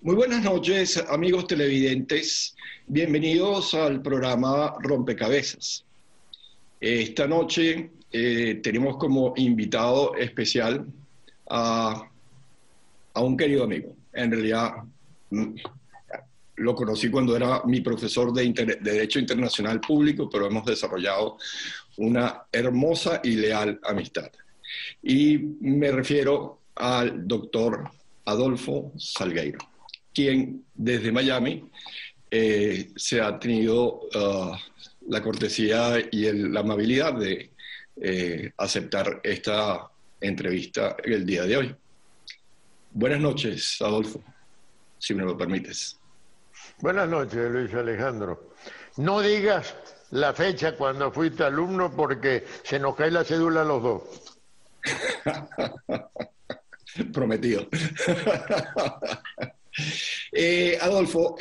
Muy buenas noches, amigos televidentes. Bienvenidos al programa Rompecabezas. Esta noche tenemos como invitado especial a un querido amigo. En realidad lo conocí cuando era mi profesor de Derecho Internacional Público, pero hemos desarrollado una hermosa y leal amistad. Y me refiero al doctor Adolfo Salgueiro, quien desde Miami se ha tenido la cortesía y la amabilidad de aceptar esta entrevista el día de hoy. Buenas noches, Adolfo, si me lo permites. Buenas noches, Luis Alejandro. No digas la fecha cuando fuiste alumno porque se nos cae la cédula a los dos. Prometido. Adolfo,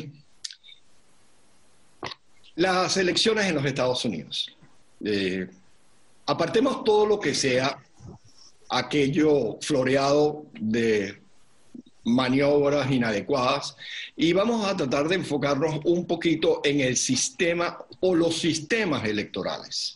las elecciones en los Estados Unidos. Apartemos todo lo que sea aquello floreado de maniobras inadecuadas y vamos a tratar de enfocarnos un poquito en el sistema o los sistemas electorales.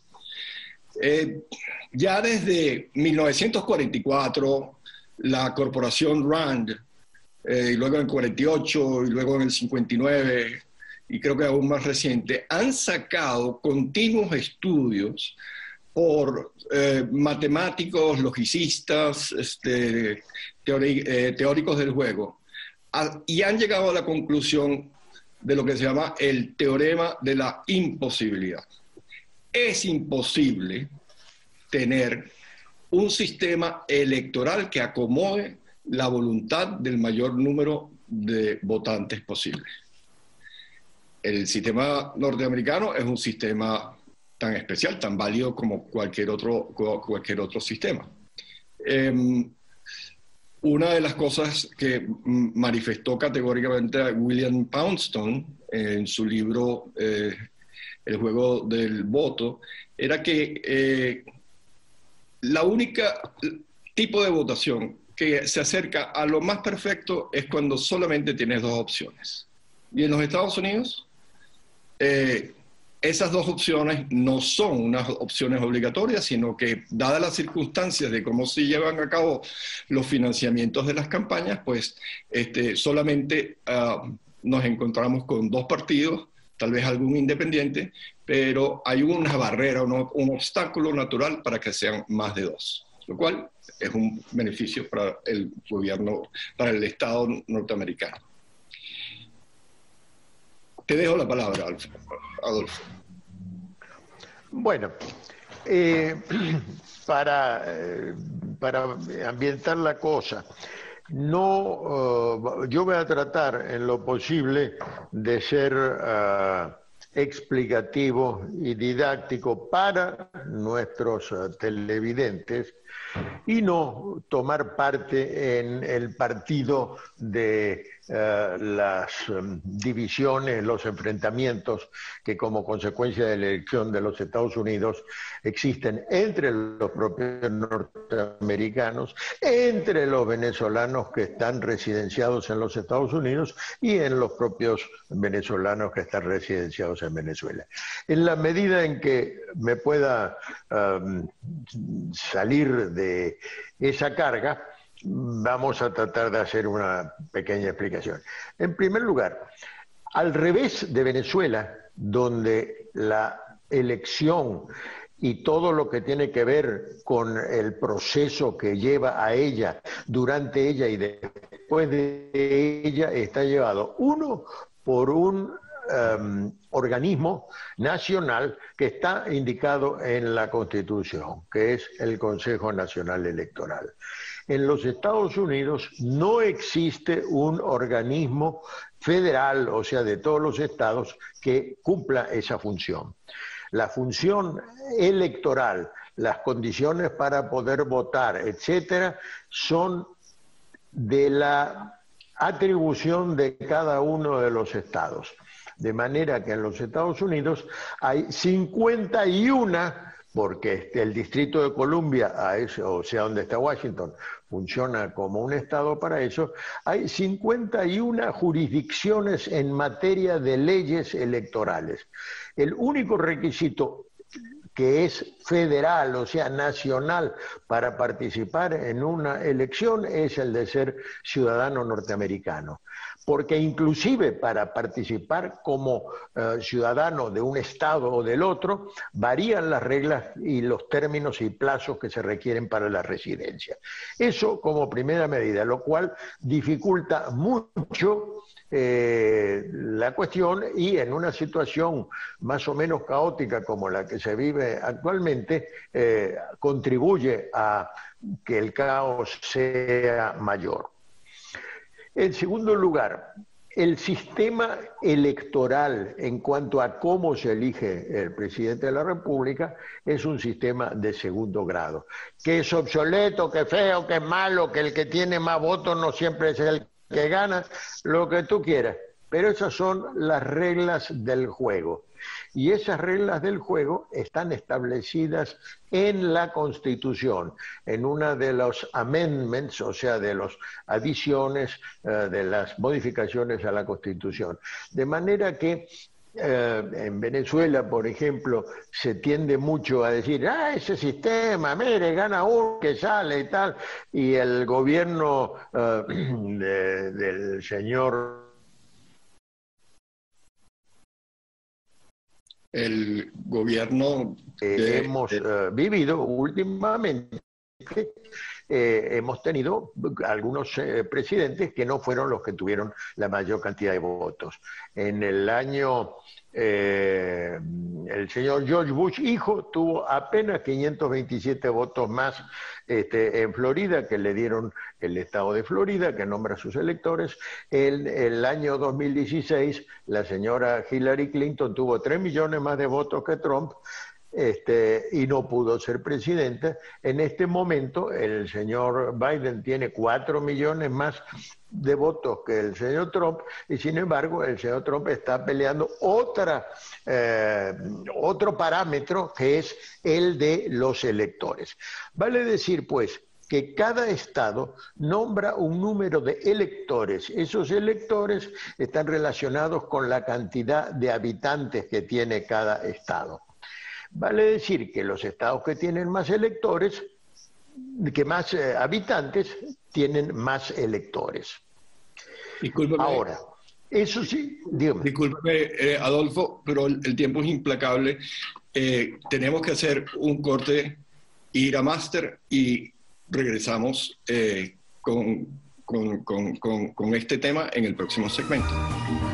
Ya desde 1944, la corporación Rand, y luego en el 48, y luego en el 59, y creo que aún más reciente, han sacado continuos estudios por matemáticos, logicistas, teóricos del juego, y han llegado a la conclusión de lo que se llama el teorema de la imposibilidad. Es imposible tener un sistema electoral que acomode la voluntad del mayor número de votantes posible. El sistema norteamericano es un sistema tan especial, tan válido como cualquier otro sistema. Una de las cosas que manifestó categóricamente William Poundstone en su libro El juego del voto era que la única tipo de votación que se acerca a lo más perfecto es cuando solamente tienes dos opciones. Y en los Estados Unidos, esas dos opciones no son unas opciones obligatorias, sino que, dadas las circunstancias de cómo se llevan a cabo los financiamientos de las campañas, pues solamente nos encontramos con dos partidos, tal vez algún independiente, pero hay una barrera, un obstáculo natural para que sean más de dos, lo cual es un beneficio para el gobierno, para el Estado norteamericano. Te dejo la palabra, Adolfo. Bueno, para ambientar la cosa, yo voy a tratar en lo posible de ser explicativo y didáctico para nuestros televidentes y no tomar parte en el partido de las divisiones, los enfrentamientos que como consecuencia de la elección de los Estados Unidos existen entre los propios norteamericanos, entre los venezolanos que están residenciados en los Estados Unidos y en los propios venezolanos que están residenciados en Venezuela. En la medida en que me pueda salir de esa carga, vamos a tratar de hacer una pequeña explicación. En primer lugar, al revés de Venezuela, donde la elección y todo lo que tiene que ver con el proceso que lleva a ella, durante ella y después de ella, está llevado uno por un organismo nacional que está indicado en la Constitución, que es el Consejo Nacional Electoral. En los Estados Unidos no existe un organismo federal, o sea, de todos los estados, que cumpla esa función. La función electoral, las condiciones para poder votar, etcétera, son de la atribución de cada uno de los estados. De manera que en los Estados Unidos hay 51 porque el Distrito de Columbia, o sea, donde está Washington, funciona como un estado para eso, hay 51 jurisdicciones en materia de leyes electorales. El único requisito que es federal, o sea, nacional, para participar en una elección es el de ser ciudadano norteamericano. Porque inclusive para participar como ciudadano de un estado o del otro, varían las reglas y los términos y plazos que se requieren para la residencia. Eso como primera medida, lo cual dificulta mucho la cuestión, y en una situación más o menos caótica como la que se vive actualmente, contribuye a que el caos sea mayor. En segundo lugar, el sistema electoral en cuanto a cómo se elige el presidente de la República es un sistema de segundo grado. Que es obsoleto, que es feo, que es malo, que el que tiene más votos no siempre es el que gana, lo que tú quieras. Pero esas son las reglas del juego. Y esas reglas del juego están establecidas en la Constitución, en una de los amendments, o sea, de las adiciones, de las modificaciones a la Constitución. De manera que en Venezuela, por ejemplo, se tiende mucho a decir, ese sistema, mire, gana uno que sale y tal, y el gobierno del señor... El gobierno hemos vivido últimamente, hemos tenido algunos presidentes que no fueron los que tuvieron la mayor cantidad de votos. En el año, el señor George Bush, hijo, tuvo apenas 527 votos más en Florida, que le dieron el estado de Florida, que nombra a sus electores. En el año 2016, la señora Hillary Clinton tuvo 3 millones más de votos que Trump, y no pudo ser presidente. En este momento el señor Biden tiene 4 millones más de votos que el señor Trump, y sin embargo el señor Trump está peleando otro parámetro, que es el de los electores. Vale decir, pues, que cada estado nombra un número de electores. Esos electores están relacionados con la cantidad de habitantes que tiene cada estado. Vale decir que los estados que tienen más electores, que más habitantes, tienen más electores. Discúlpame. Ahora, eso sí, dígame. Discúlpame, Adolfo, pero el tiempo es implacable. Tenemos que hacer un corte, ir a máster, y regresamos con este tema en el próximo segmento.